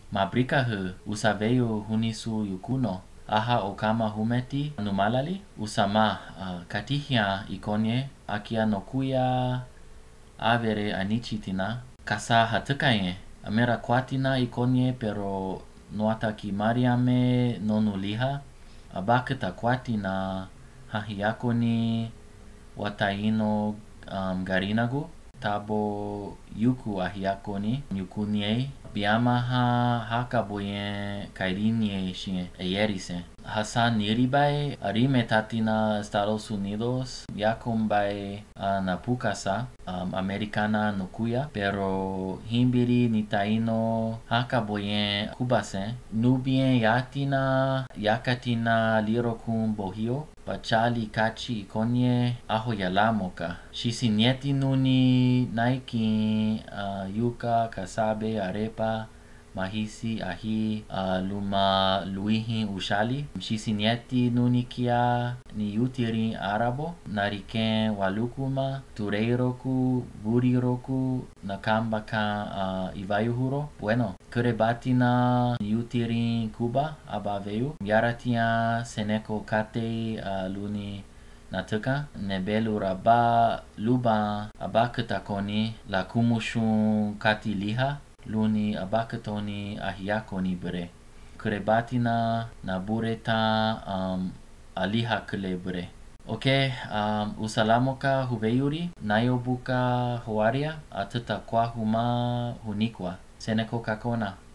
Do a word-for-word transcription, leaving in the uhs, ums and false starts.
Mabrika hu usaveyu hunisu yukuno. Aha okama humeti numalali usama uh, katihia ikonye akia nokuya avere anichitina kasa hatukaye amera kwatina ikonye pero noata ki mariame nonuliha abaketa kwatina hahiakoni wataino um, garinagu tabo yuku ahiakoni yukunie biamaha hakaboye kairinye shie eyerise Hasan niribai arime tatina Estados Unidos yakumbai uh, na pukasa um, Americana nukuya pero himbiri nitaino hakaboye kubase nubien yatina yakatina lirokun bohio Pachali kachi ikonye aho yalamoka. Shisinieti nuni naiki uh, yuka, kasabe, arepa, mahisi, ahi, uh, luma, luihi, ushali. Shisinieti nuni kia ni yutiri arabo. Nariken walukuma, tureiroku, buriroku, nakambaka uh, ivayuhuro. Bueno, kerebatina yutiri Cuba abaveu. Yaratia seneko kate uh, luni natuka. Nebelu raba luba abaketakoni la kumushun kati liha. Luni abaketoni ahiakoni bere. Kerebatina nabureta um, aliha kele bere. Ok, um, usalamoka huveyuri. Nayobuka hoaria ateta kwa huma hunikwa. Seneko kakona.